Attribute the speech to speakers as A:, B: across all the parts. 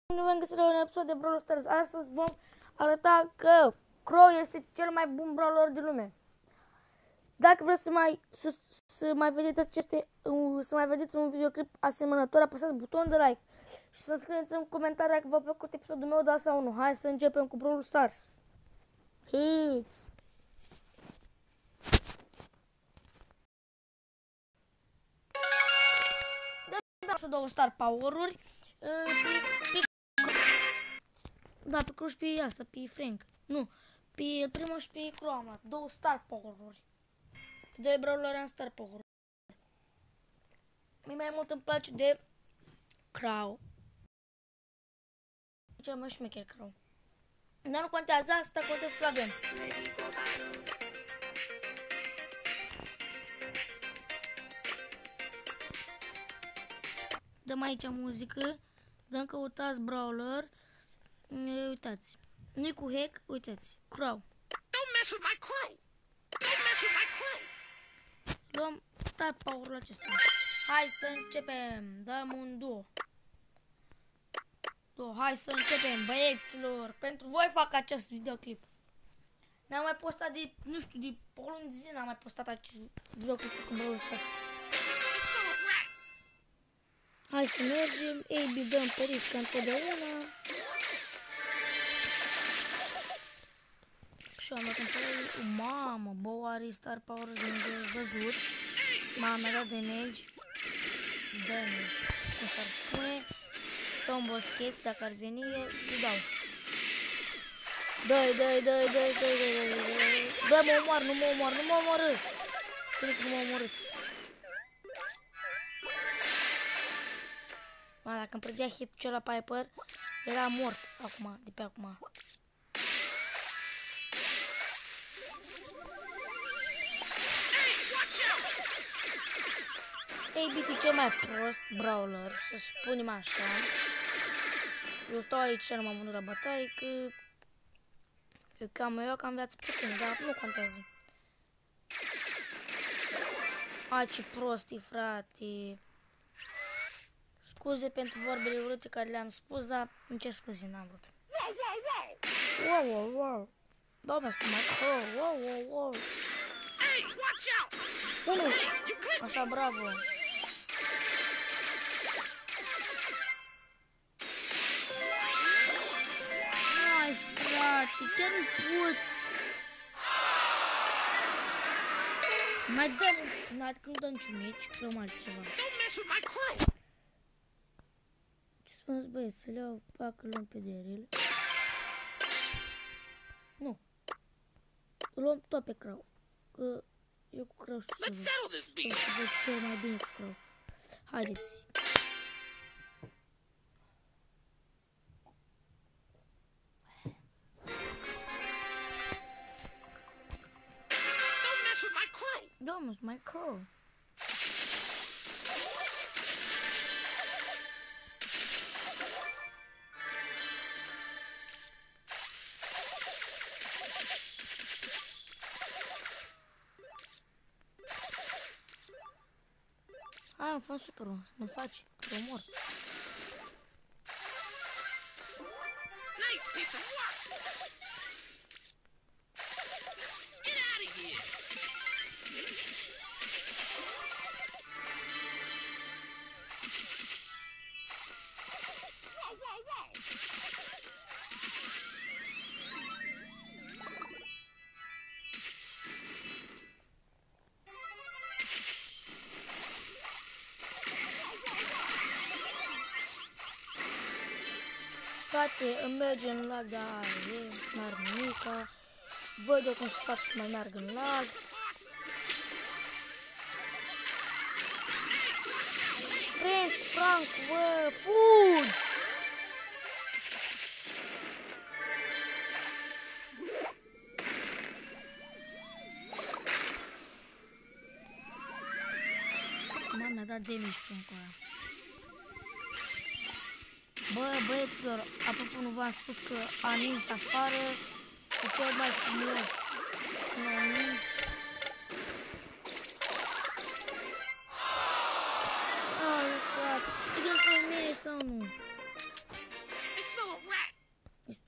A: Nu v-am găsit la un episod de Brawl Stars. Astăzi vom arăta că Crow este cel mai bun brawler din lume. Dacă vreți să mai vedeți un videoclip asemănător, apăsați butonul de like și să scrieți în comentarii dacă v-a plăcut episodul meu, da sau nu. Hai să începem cu Brawl Stars. Hits! Dă-mi două star power-uri. Da, pe Crow și pe asta, pe Frank. Nu, pe primul și pe Crow am luat. Două star power-uri. Doi brawler am star power-uri. Mie mai mult îmi place de Crow. Cel mai șmecher Crow. Dar nu contează asta, contează că avem. Dăm aici muzică. Dăm căutați brawler. Uitați. Nu-i cu hack, uitați. Crow.
B: Don't mess with my crew. Don't mess with my crew.
A: Luăm star power-ul acesta. Hai să începem. Dăm un duo. Hai să începem, băieților. Pentru voi fac acest videoclip. N-am mai postat de, nu știu, de o lună de zi n-am mai postat acest videoclip cu Brawl Stars. Hai să mergem. AB dăm pe risc ca întotdeauna. Și am dat în părere. Mamă, Bo are star power de văzut. M-am dat damage. Cum s-ar spune. Stau în boscheți, dacă ar veni, îi dau. Dă-i. Bă, mă omor, nu mă omorâ. Cred că nu mă omorât. Ma, dacă îmi prădea hit-ul la Piper, era mort acum, de pe acum. Ei, Bitu cel mai prost brawler, să spunem așa. Eu stau aici și nu m-am vândut la bătaie, că eu cam viață puțin, dar nu contează. Ai, ce prost e, frate. Scuze pentru vorbele urâte care le-am spus, dar îmi cer scuze, n-am vrut. Wow. Doamne, stă mai wow.
B: Hey, watch out.
A: Unu. Așa, bravo. Hai, frate, chiar nu poți. Mai dăm, adică nu dăm niciun meci, dăm altceva.
B: Don't mess with my crew.
A: Ce spuneți, băieți, să le iau, facă luăm pe DRL. Nu. Luăm tot pe Crow. Că eu cu Crow știu să văd. Să văd cel mai bine cu Crow. Haideți. Don't mess with my Crow. Hai, am fost superul, nu-l faci, că omor.
B: Nice piece of work. Get out of here. Whoa.
A: Frate, îmi merge în lag, dar n-ar nimica. Văd eu cum să fac să mai meargă în lag. Frank, bă, fugi! Mi-a dat damage Frank ăla. Bă, băieților, apropo, nu v-am spus că a nins afară, e cel mai frumos. Când a nins. Ai, frate, știi de femeie sau nu?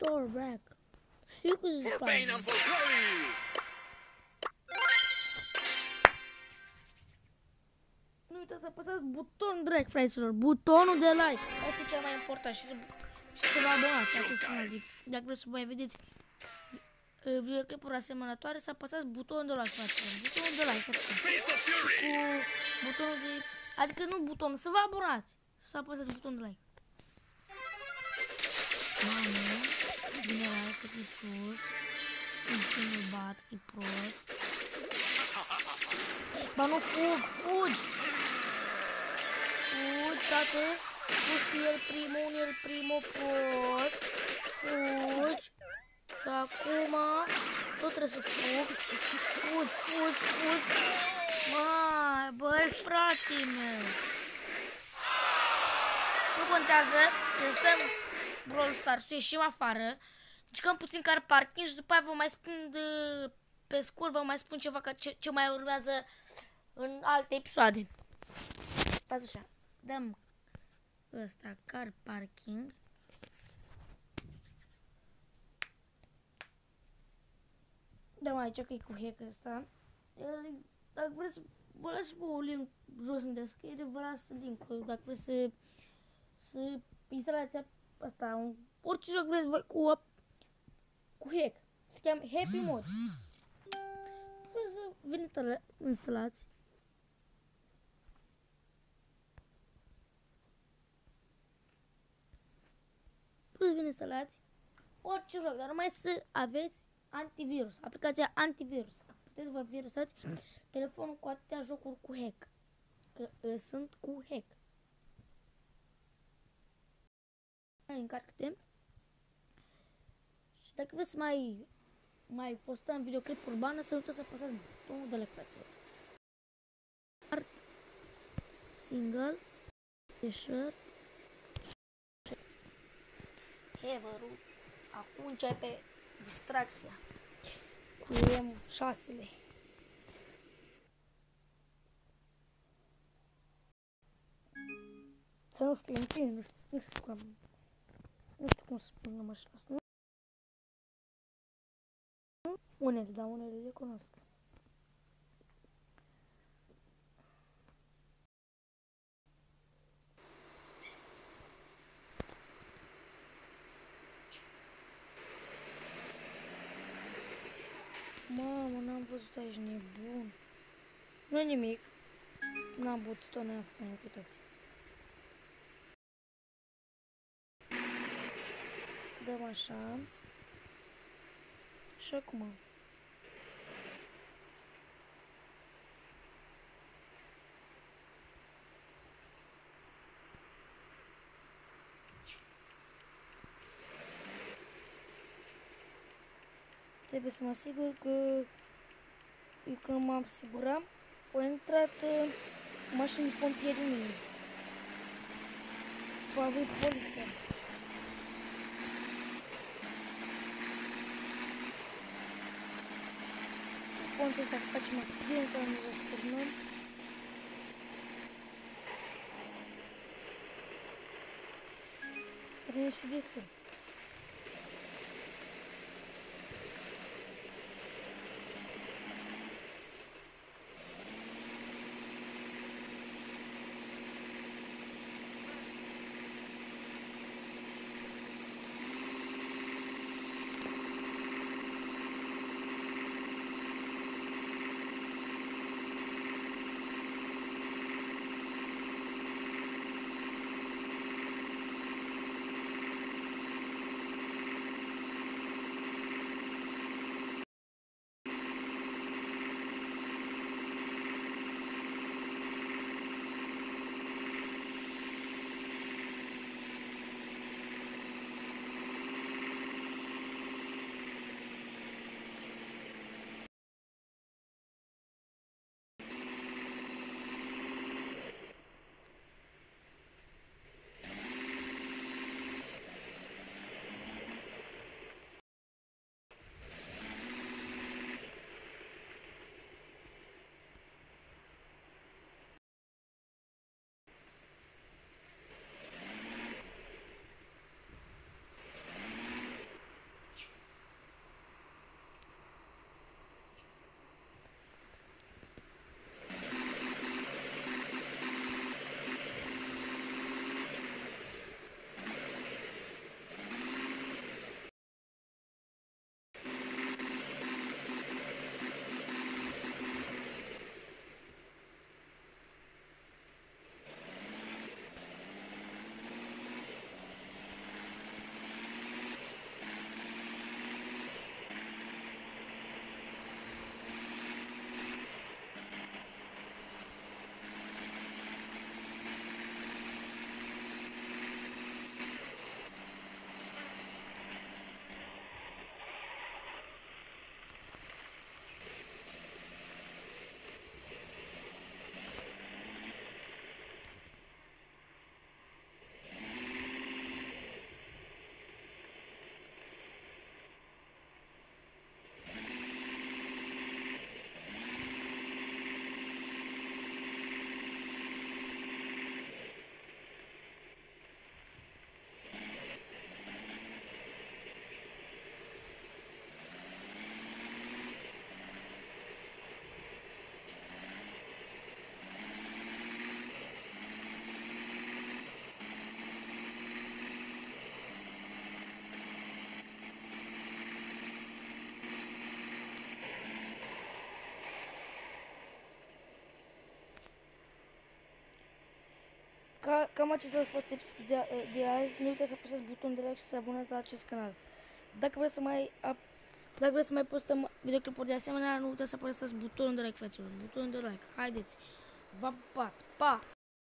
A: Thor Rack. Știu că zici
B: For Bane and for glory!
A: Nu uitați să apăsați butonul direct, fraților. Butonul de like. Asta e cel mai important. Și să vă abonați la acest canal. Dacă vreți să mai vedeți videoclipuri asemănătoare, să apăsați butonul de like, fraților. Butonul de like. Cu butonul de... Adică nu butonul, să vă abonați. Să apăsați butonul de like. Mamă, vine la cât e sus. Îmi bat, e prost. Ba nu fugi! Fugi, tată! Fugi el primul, prost! Fugi! Și acum tot trebuie să fugi! Mai, băi, frate meu! Nu contează, lăsăm Brawl Stars-ul, ieșim afară, jucăm puțin car parking și după aia vă mai spun pe scurt, vă mai spun ceva ce mai urmează în alte episoade. Stați așa, dăm ăsta car parking. Dăm aici că e cu hack ăsta. Dacă vreți, vă las vă link jos în descriere, vă las link-ul dacă vreți să instalați asta, orice joc vreți voi cu hack. Se cheamă Happy Mode. Puteți să vă instalați. Puteți să vă instalați orice joc, dar numai să aveți antivirus, aplicația antivirus. Puteți să vă virusați telefonul cu atâtea jocuri cu hack. Că sunt cu hack. Încarcă-te. Și dacă vreți să mai postăm videoclip urbană, să nu uitați să apăsați butonul de like, fraților. Art, single, t-shirt, Heverut. Acum începe distracția cu M6-le. Să nu știu, nu știu cum să spun la mașina asta. Unele le cunosc. Mamă, n-am văzut aici, nebun. Nu-i nimic. N-am bătut-o, n-am făcut nimic, uitați. Dăm așa. Și acum. Trebuie să mă asigur că eu când mă asiguram, au intrat mașini de pompieri în mine. Și a venit poliția. Contează dacă facem accident sau nu răsturnăm. Vine și de fel. Cam acesta a fost episodul de azi. Nu uitați să apăsați butonul de like și să abonați la acest canal. Dacă vreți să mai postăm videoclipuri de asemenea, nu uitați să apăsați butonul de like, fraților. Butonul de like. Haideți. V-am pupat. Pa!